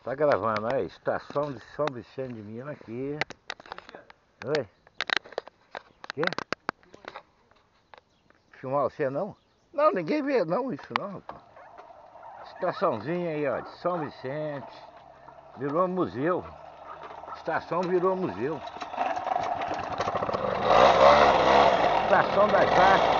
Tá gravando aí, estação de São Vicente de Minas aqui. Oi? Quê? Filmar você não? Não, ninguém vê não isso não. Estaçãozinha aí, ó, de São Vicente. Virou museu. Estação virou museu. Estação das Artes.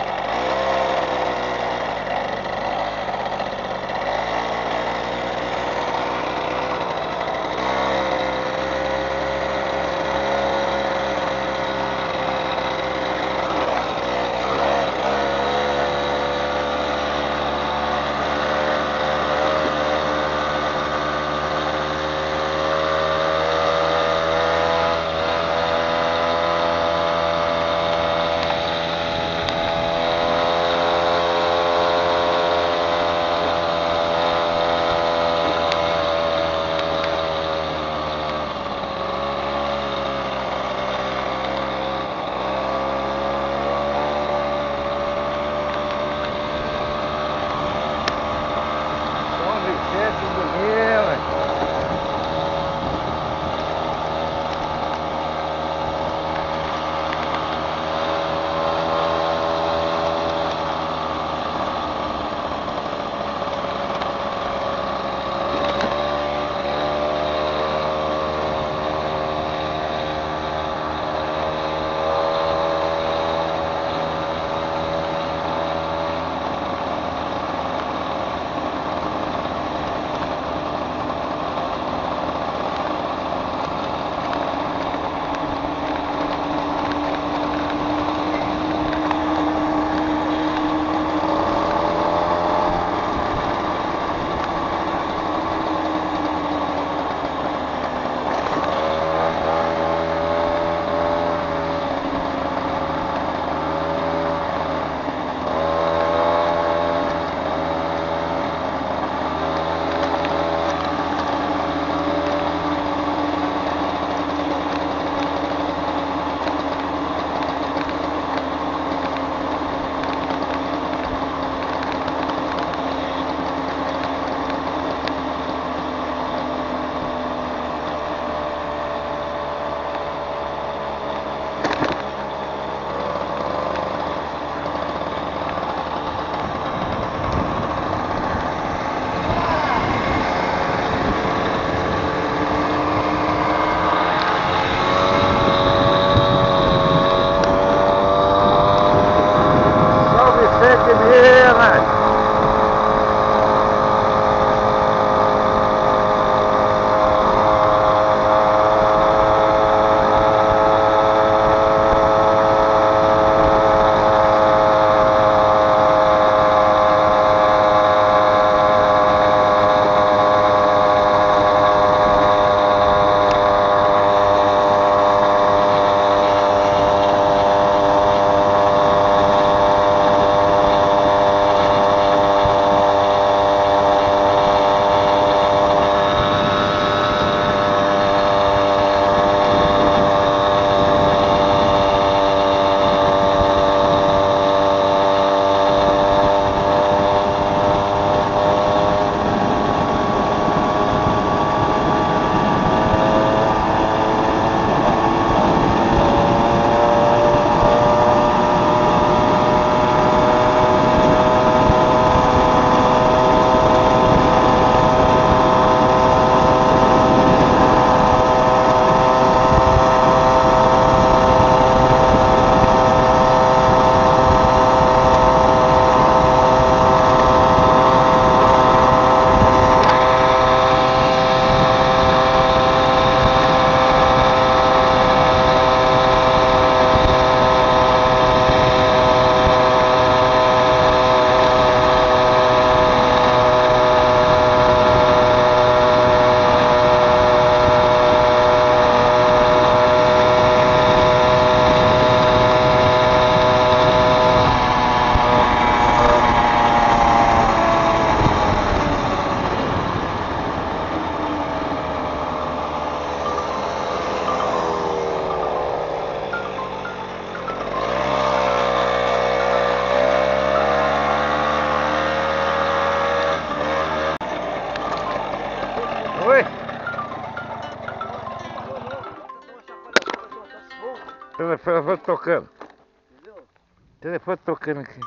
Telefone tocando. Telefone tocando aqui.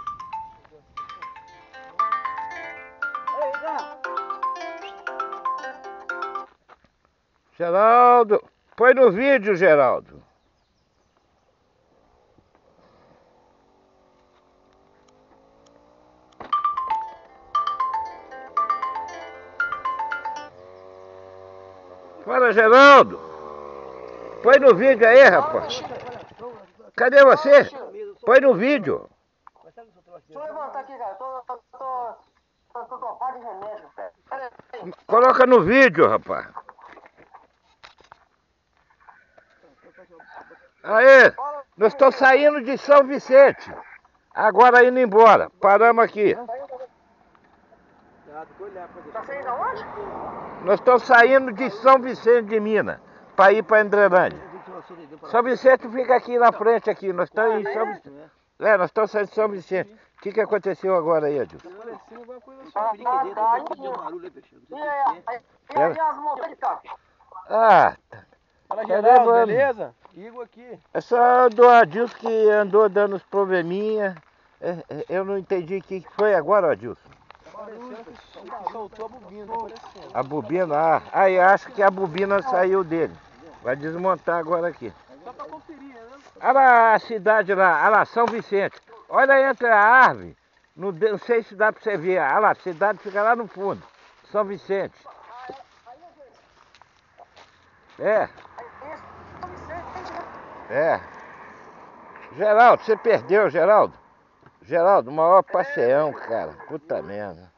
Geraldo, põe no vídeo, Geraldo. Fala, Geraldo. Põe no vídeo aí, rapaz. Cadê você? Põe no vídeo. Deixa eu levantar aqui, cara. Tô topado de remédio. Pera aí. Coloca no vídeo, rapaz. Aê, nós estamos saindo de São Vicente. Agora indo embora. Paramos aqui. Tá saindo aonde? Nós estamos saindo de São Vicente de Minas para ir para Andrelândia. São Vicente fica aqui na frente aqui. Nós estamos em São Vicente. Nós estamos saindo de São Vicente. O que aconteceu agora aí, Adilson? E aí as montanhas de cá? Ah, Fala, Geraldo, beleza? Igor aqui. é só do Adilson que andou dando os probleminha. Eu não entendi o que foi agora, Adilson. Soltou a bobina, tá aparecendo. A bobina, aí acho que a bobina saiu dele. Vai desmontar agora aqui. Só pra conferir, né? Olha lá a cidade lá, olha lá, São Vicente. Olha entre a árvore. Não sei se dá pra você ver. Olha lá, a cidade fica lá no fundo. São Vicente. É. Geraldo, você perdeu, Geraldo. Geraldo, maior passeão, cara. Puta merda.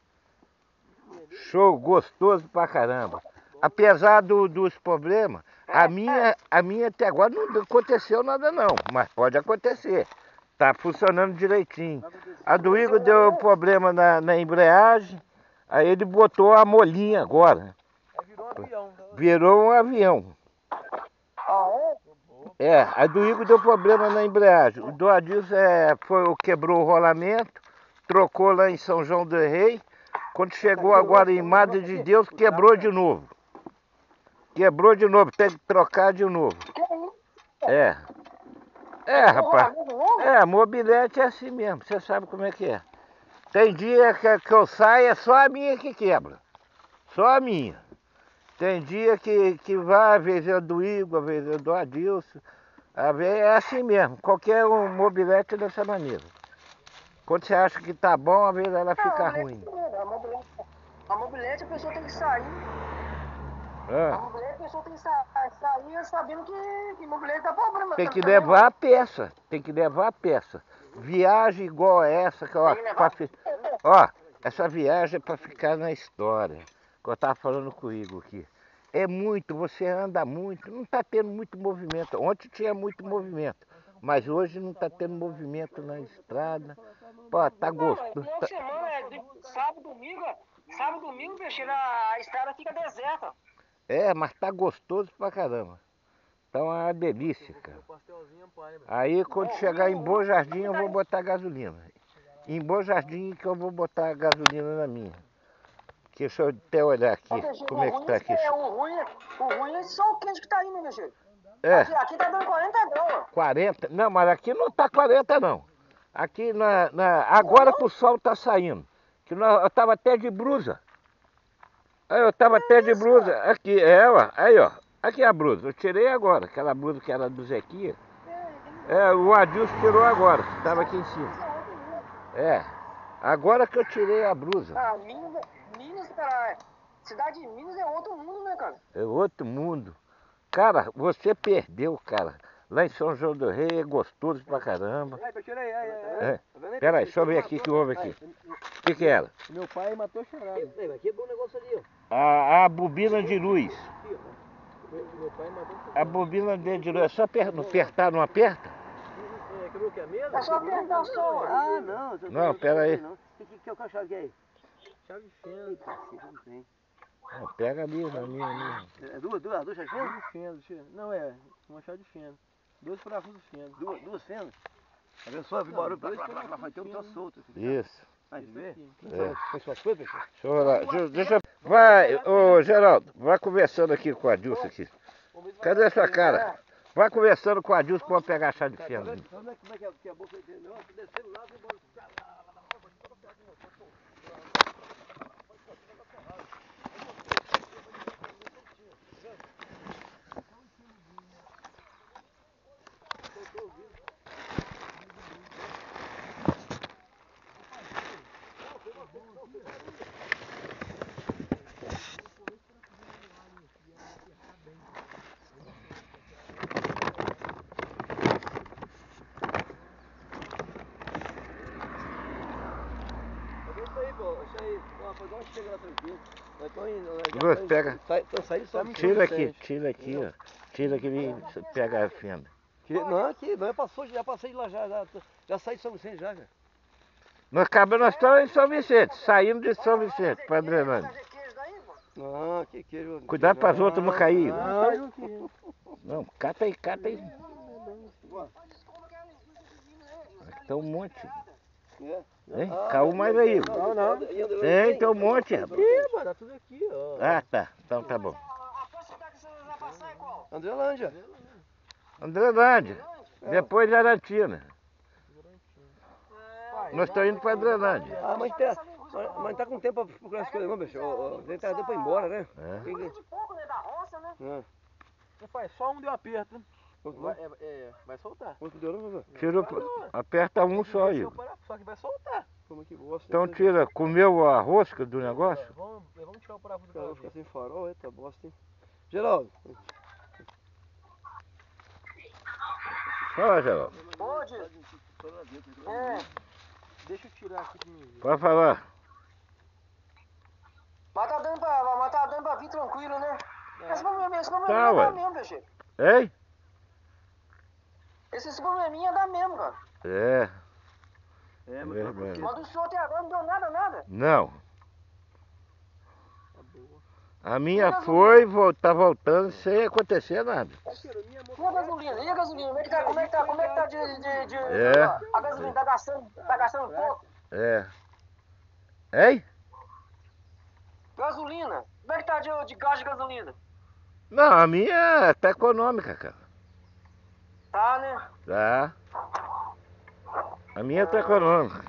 Show gostoso pra caramba. Apesar dos problemas, a minha até agora não aconteceu nada não, mas pode acontecer. Tá funcionando direitinho. A do Igor deu problema na embreagem, aí ele botou a molinha agora. Virou um avião. Virou um avião. A do Igor deu problema na embreagem. O do Adilson quebrou o rolamento, trocou lá em São João do Rei. Quando chegou agora em Madre de Deus, quebrou de novo. Quebrou de novo, tem que trocar de novo. Rapaz. Mobilete é assim mesmo, você sabe como é que é. Tem dia que eu saio, é só a minha que quebra. Só a minha. Tem dia que vai, às vezes é do Igor, às vezes é do Adilson. Às vezes é assim mesmo, qualquer mobilete é dessa maneira. Quando você acha que tá bom, às vezes ela fica ruim. A mobilete a pessoa tem que sair. A mobilete a pessoa tem que sair sabendo que mobilete dá problema. Tem que levar a peça, tem que levar a peça. Viagem igual essa, que essa viagem é para ficar na história. Que eu estava falando com o Igor aqui. É muito, você anda muito, não está tendo muito movimento. Ontem tinha muito movimento, mas hoje não está tendo movimento na estrada. Pô, tá gostoso. Final de semana, sábado, domingo, Peixeira, a estrada fica deserta. Mas tá gostoso pra caramba. Tá uma delícia, cara. Aí quando chegar em Bom Jardim eu vou botar gasolina. Em Bom Jardim que eu vou botar gasolina na minha. Deixa eu até olhar aqui, como é que tá aqui. O ruim é esse sol quente que tá aí, né, Peixeira? Aqui tá dando 40 graus. 40? Não, mas aqui não tá 40 não. Aqui agora que o sol tá saindo. Que eu tava até de blusa. Eu tava até de blusa. Aqui, aí ó. Aqui a blusa. Eu tirei agora. Aquela blusa que era do Zequinha. O Adilson tirou agora. Tava aqui em cima. Agora que eu tirei a blusa. Minas, cara. Cidade de Minas é outro mundo, né, cara? É outro mundo. Cara, você perdeu, cara. Lá em São João do Rei é gostoso pra caramba. Peraí, deixa eu ver aqui o que houve aqui. O que era? Meu pai matou chorado. Aqui é bom negócio ali, ó. A bobina de luz. Meu pai matou chorado. A bobina de luz. É só apertar, não aperta? Quebrou o que? A mesa? É só apertar só. Não. Não, pera aí. O que é a chave que é aí? Chave de fenda. Não, pega ali, na minha. É duas chaves de fenda? De fenda. Não, uma chave de fenda. 2 parafusos de fenda. Duas fendas? A pessoa viu o barulho pra vai ter um troço solto. Isso. Vai ver? Foi suas coisas, Peixeira? Deixa eu olhar. Deixa. Vai, ô Geraldo, vai conversando aqui com a Adilson aqui. Cadê essa cara? Vai conversando com a Dilson pra pegar a chá de fenda. Como é que é a boca dele? Descendo lá, embora. Isso aí, rapaz, onde chega lá tranquilo. Nós estamos indo, Luiz, pega. Estamos saindo só. Tira aqui, ó. Tira aqui e pega a fenda. Não, aqui, já passei de lá já saí de São Vicente já. Nós estamos em São Vicente, saindo de São Vicente pra Adrenalina. Não, que queijo. Cuidado para as outras não cair. Não, Não, cata aí. Tem um monte. Hein? Caiu mais aí. Não. Tem um monte, rapaz. Ih, mano, tá tudo aqui, ó. Ah, tá. Então tá bom. A próxima cidade que você vai passar é qual? Andrelândia. Andrelândia. Depois de Arantina. Nós estamos indo para Andrelândia. Ah, mas não tá com tempo pra procurar as coisas não, bicho. Tem tempo pra ir embora, né? É. De pouco, né? Da roça, né? Rapaz, só um deu aperto. Vai soltar. Quanto deu, não? Tira, aperta um só aí. Só que vai soltar. Como que gosta? Então tira, comeu a rosca do negócio? Vamos tirar o parafuso do carro. Ficar sem farol, eita bosta, hein? Geraldo. Fala, Geraldo. Pode. Deixa eu tirar aqui pra mim. Pode falar. Mas tá dando pra vir tranquilo, né? Esse probleminha Tá, ué. dá mesmo, peixe. Ei? Esses probleminha dá mesmo, cara. É. É, verdade. Mas o senhor até agora não deu nada. Não. A minha foi, tá voltando sem acontecer nada. E a gasolina? Como é que tá de... É. A gasolina tá gastando pouco. É. Hein? Gasolina? Como é que tá de gás de gasolina? Não, a minha tá econômica, cara. Tá, né? Tá. A minha tá econômica.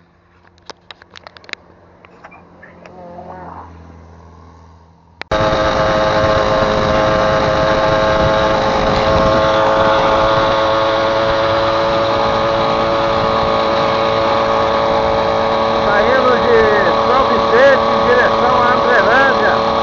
Saindo de São Vicente em direção a Andrelândia.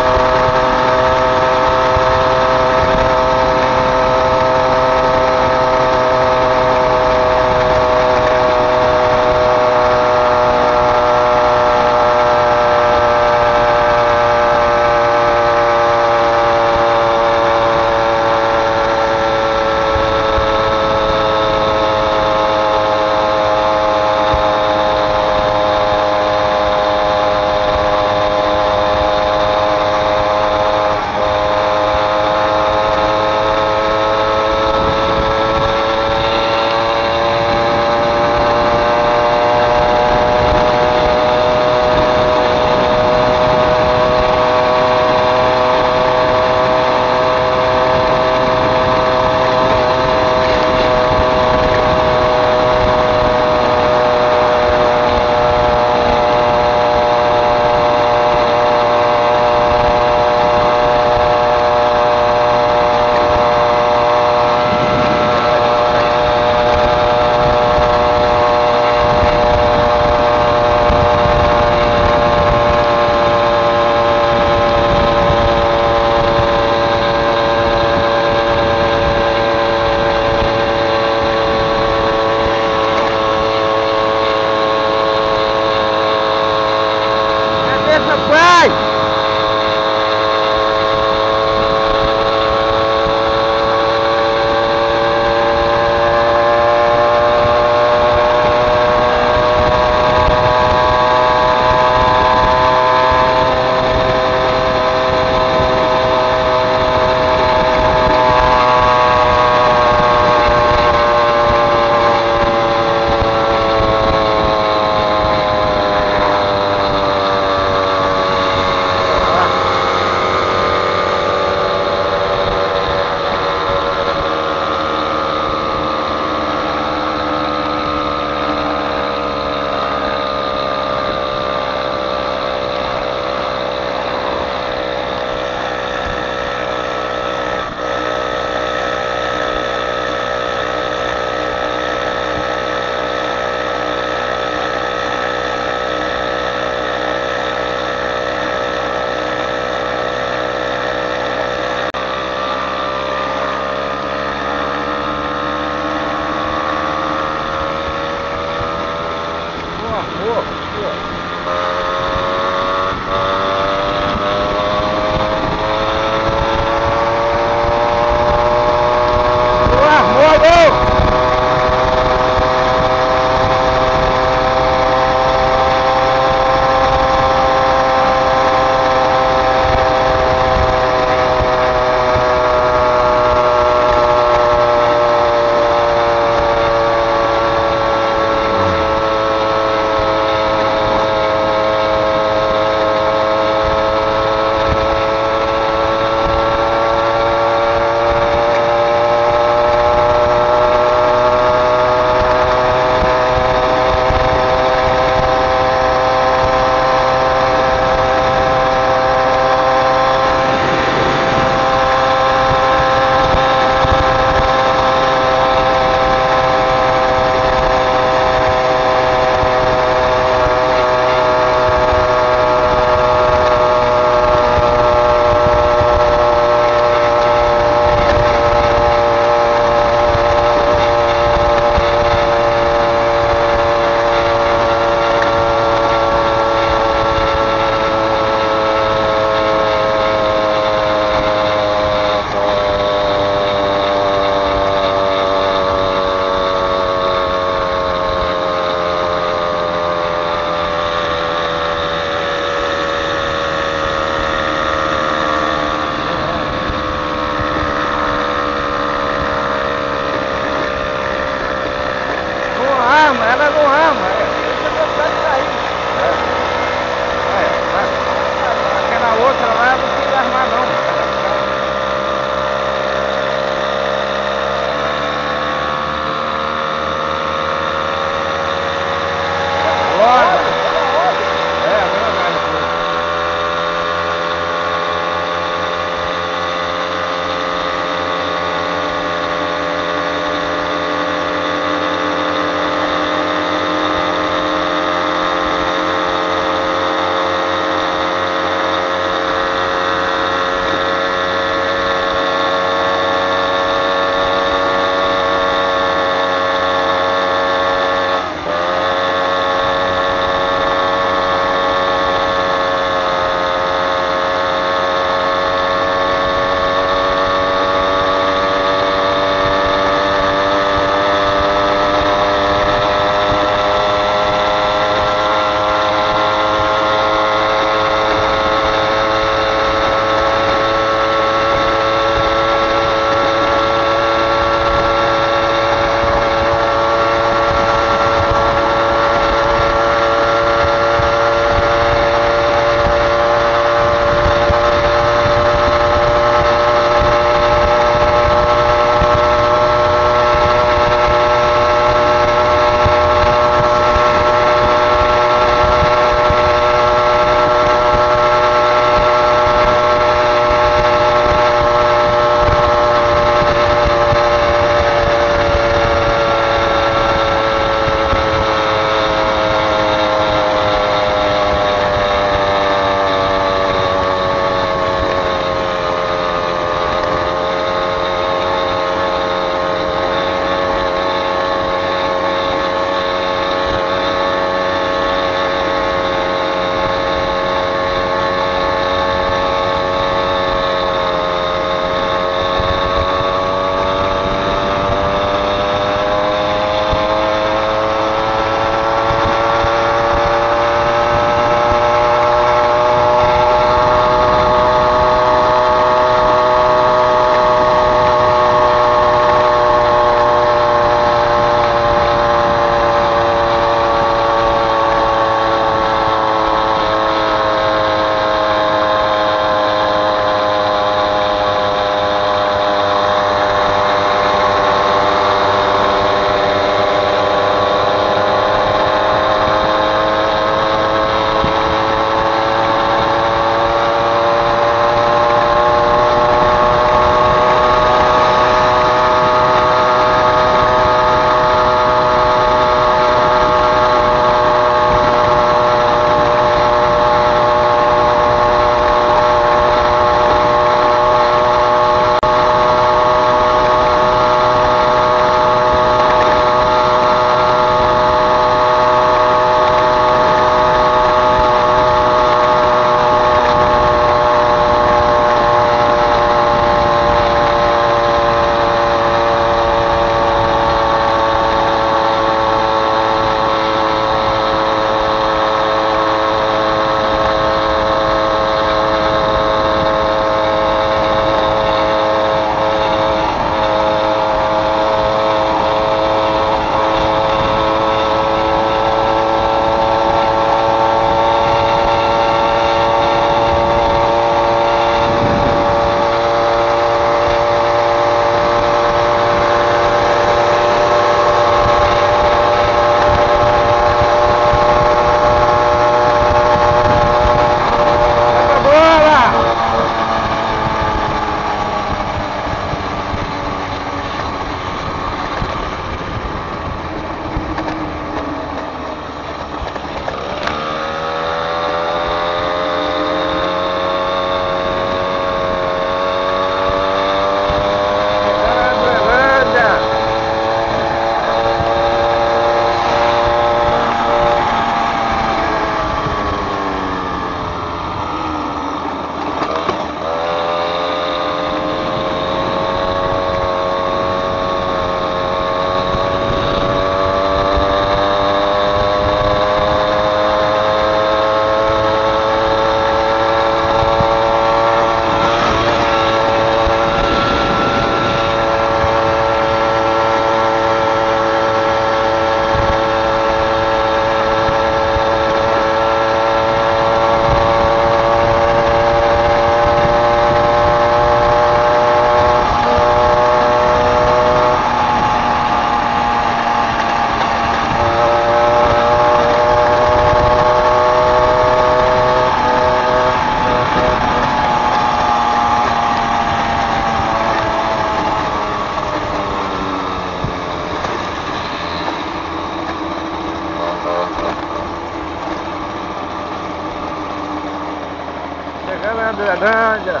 Uberlândia.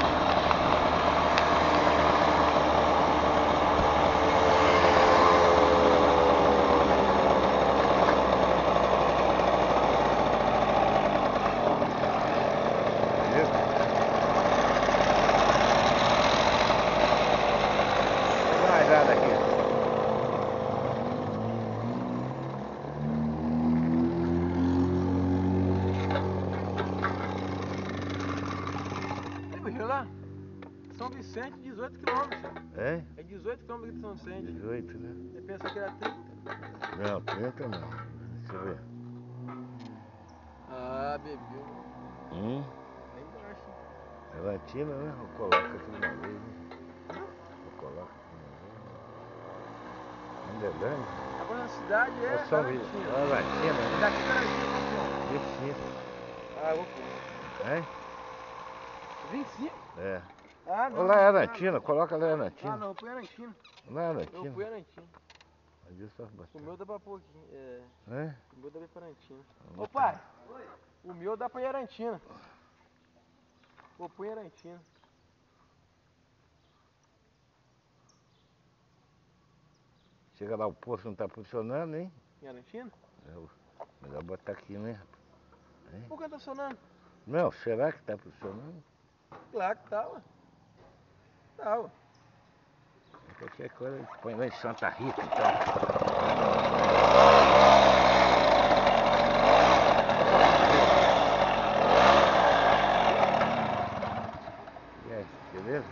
Lá, São Vicente, 18 quilômetros. É? É 18 quilômetros de São Vicente. 18, né? Você pensa que era 30? Não, 30 não. Deixa eu ver. Ah, bebeu. Bem baixo. Levantina, né? Vou colocar aqui de uma vez, né? Vou colocar aqui de uma vez. Uberlândia? Agora na cidade é Só Garantina. Levantina, né? Daqui Garantina pra cá. 25. Ah, eu vou pôr. É? 25? É. Ah, não. Olha lá, Arantina, coloca lá, Arantina. Ah, não, eu ponho Arantina. Lá, Arantina. Eu ponho Arantina. O O meu dá pra pôr aqui. É? O meu dá pra ir pra Arantina. Ô pai, o meu dá pra ir Arantina. Vou pôr em Arantina. Chega lá, o posto não tá funcionando, hein? Em Arantina? É, melhor botar aqui, né? É? Por que não tá funcionando? Não, será que tá funcionando? Claro que tá, ué. Tá, ué. Qualquer coisa a gente põe lá em Santa Rita, então. E aí, beleza?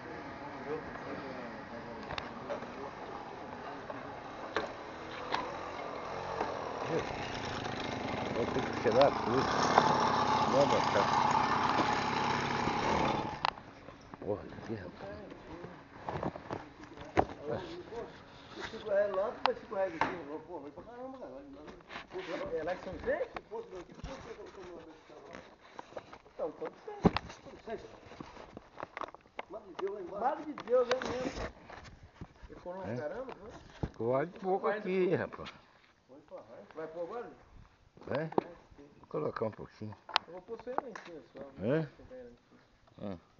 Vou ter que tirar tudo. Vou botar. Porra, que rapaz. R$5 lá, tu vai R$5 aqui. Pô, vai pra caramba, cara. É lá que São Vicente? Então, quanto tem? Madre de Deus, é mesmo. Econômico caramba, né? Pode pouco aqui, rapaz. Vai pôr agora? Vai? Vou colocar um pouquinho. Eu vou pôr só em Arantina só. É? Não vou colocar em Arantina.